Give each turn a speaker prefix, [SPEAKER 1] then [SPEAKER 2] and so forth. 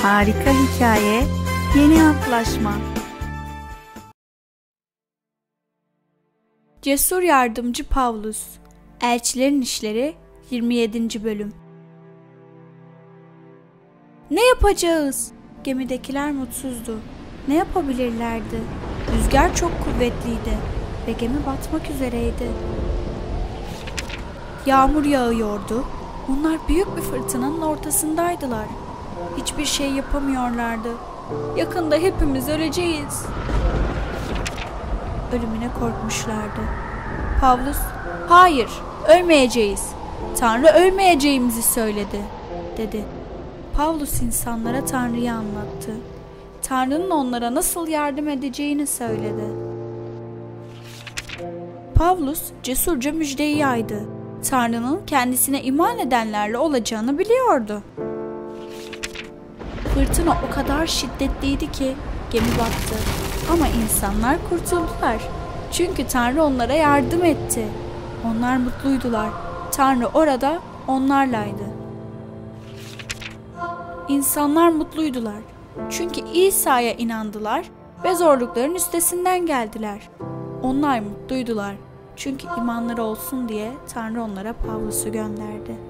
[SPEAKER 1] Harika hikaye, yeni antlaşma. Cesur Yardımcı Pavlus, Elçilerin İşleri 27. Bölüm. Ne yapacağız? Gemidekiler mutsuzdu. Ne yapabilirlerdi? Rüzgar çok kuvvetliydi ve gemi batmak üzereydi. Yağmur yağıyordu. Onlar büyük bir fırtınanın ortasındaydılar. Hiçbir şey yapamıyorlardı. Yakında hepimiz öleceğiz. Ölümüne korkmuşlardı. Pavlus, hayır, ölmeyeceğiz. Tanrı ölmeyeceğimizi söyledi, dedi. Pavlus insanlara Tanrı'yı anlattı. Tanrı'nın onlara nasıl yardım edeceğini söyledi. Pavlus cesurca müjdeyi yaydı. Tanrı'nın kendisine iman edenlerle olacağını biliyordu. Fırtına o kadar şiddetliydi ki gemi battı. Ama insanlar kurtuldular. Çünkü Tanrı onlara yardım etti. Onlar mutluydular. Tanrı orada onlarlaydı. İnsanlar mutluydular. Çünkü İsa'ya inandılar ve zorlukların üstesinden geldiler. Onlar mutluydular. Çünkü imanları olsun diye Tanrı onlara Pavlus'u gönderdi.